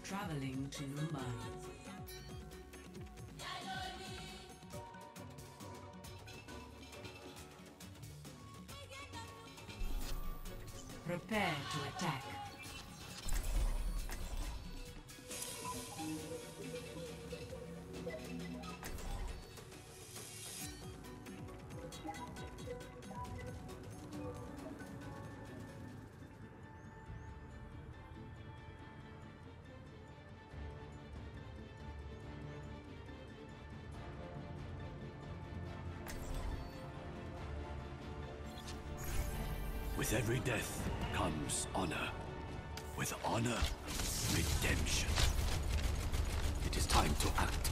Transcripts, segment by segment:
Traveling to Mumbai. Prepare to attack. With every death comes honor. With honor, redemption. It is time to act.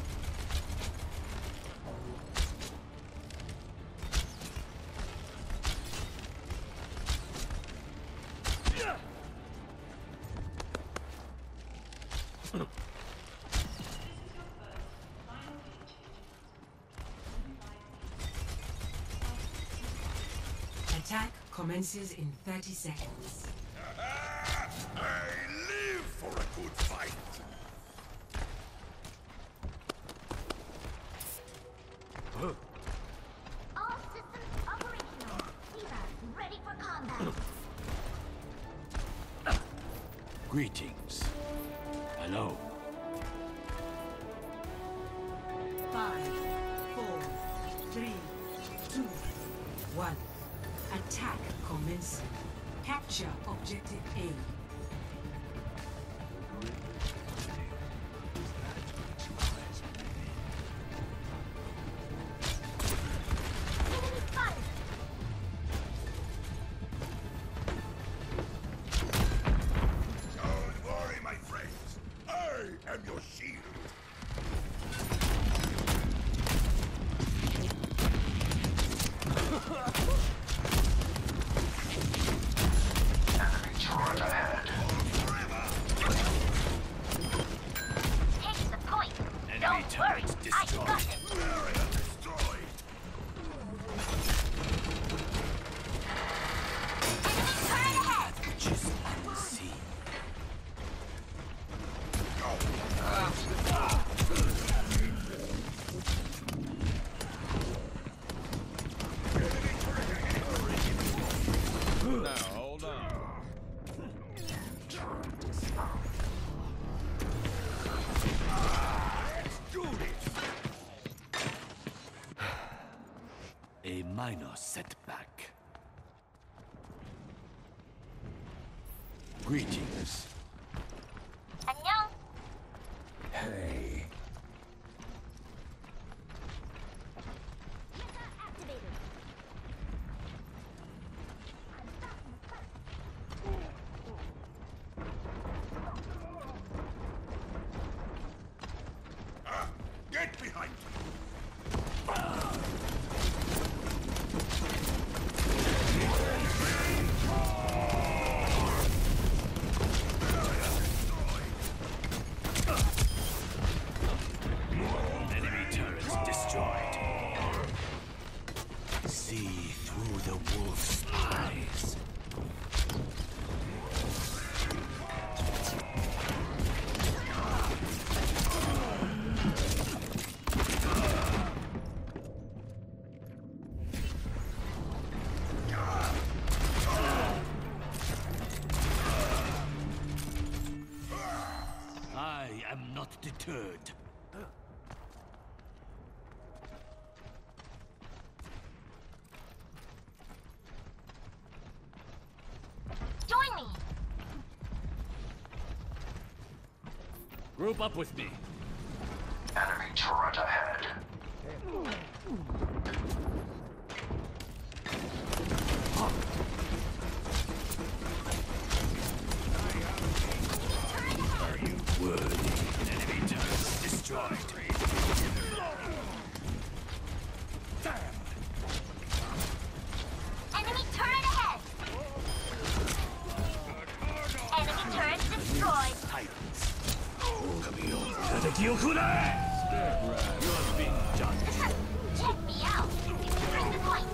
Attack commences in 30 seconds. I live for a good fight! All systems operational. D.Va, ready for combat. Greetings. Hello. 5, 4, 3, 2, 1. Attack commencing. Capture objective A. Enemy spotted. Don't worry, my friends. I am your shield. Enemy turret ahead. Take the point. Enemy Don't worry, turret I destroyed. got it. Area destroyed. Enemy turret ahead. Just unseen. Now, hold on. Do this. A minor setback. Greetings. 안녕. Hey. Activated. Get behind me. Enemy turrets destroyed. See through the wolf's eyes. I am not deterred. Join me. Group up with me. Enemy turret ahead. Are you worthy? Enemy turret destroyed. Enemy turret ahead. Enemy turret destroyed. Titans. 敵を食うな You have been judged. Check me out. Bring the point.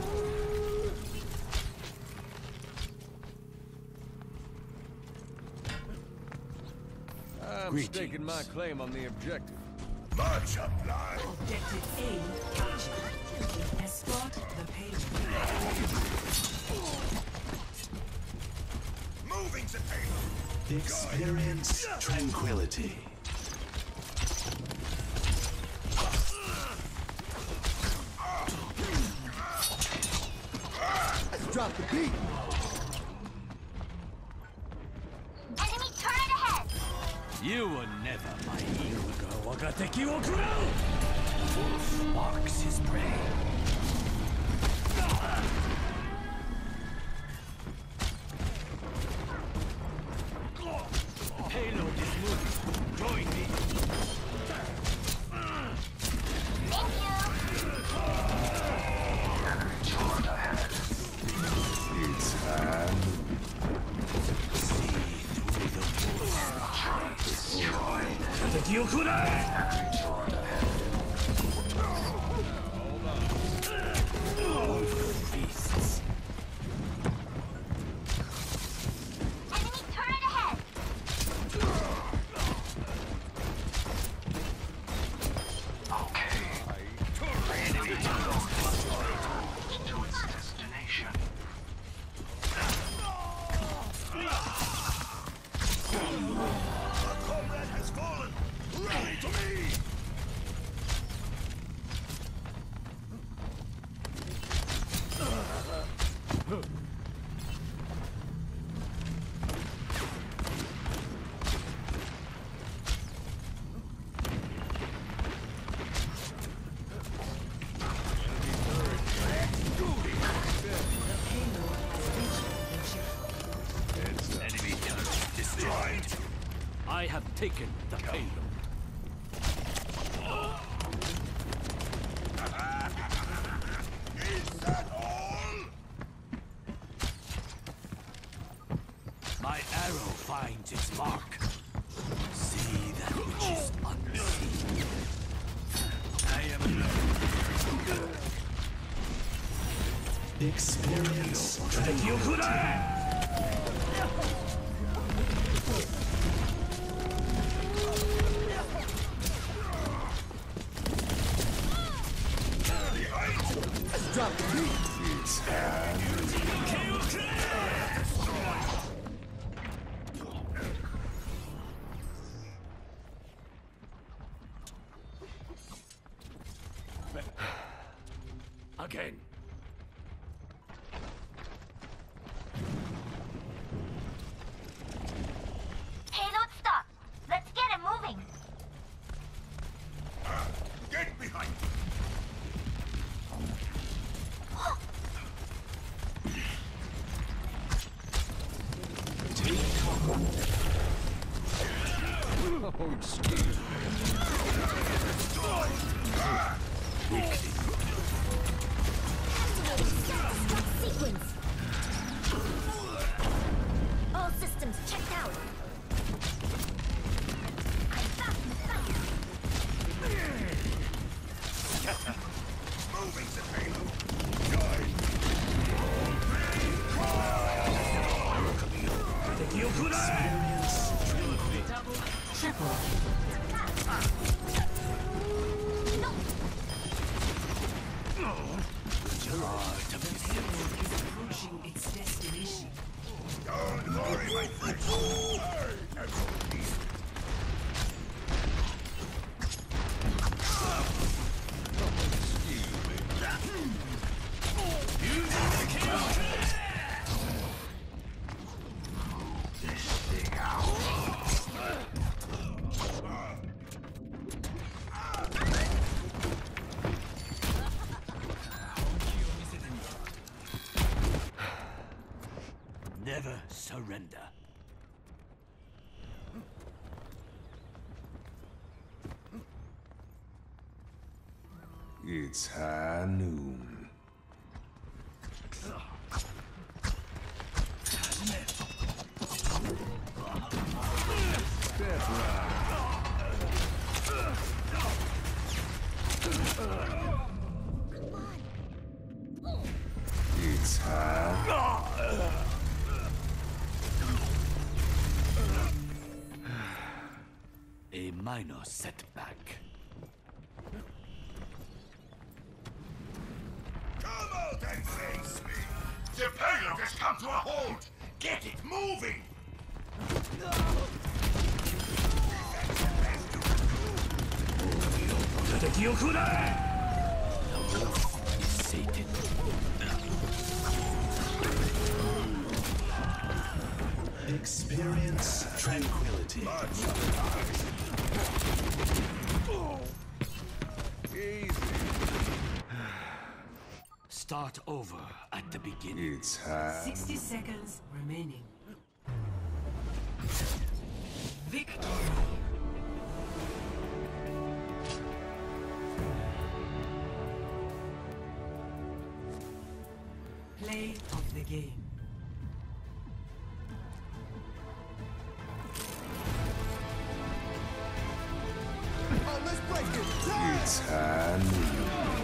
I'm staking my claim on the objective. Much obliged. Objective A captured. Escort the payload. Moving the payload. Experience tranquility. Let's drop the beat. Enemy turret ahead! You were never my hero. Wolf marks his prey. Payload is moving. Join me. Thank you! Enemy turret ahead. It's time. See through the Turret destroyed. wolf. Enemy turret ahead. Beasts. Enemy turret ahead! Okay. Enemy turret to its destination. A comrade has fallen. Rally to me. Enemy turret destroyed. I have taken the payload. Is that all? My arrow finds its mark. See that which is unseen. I am alone. Experience tranquility. Let's drop the beat. It's time. Again. Payload stop! Let's get it moving! Get behind. Oh, excuse me. Sequence! All systems checked out! I'm back in sight! Moving the payload. Join. Double, triple. Is approaching its destination. Don't worry, my friend. Never surrender. It's high noon. It's high. A minor setback. Come out and face me! The payload has come to a halt! Get it moving! Satan. Experience tranquility. Easy. Start over at the beginning. It's time. 60 seconds remaining. Victory. Play of the game. Oh, let's break it! It's time.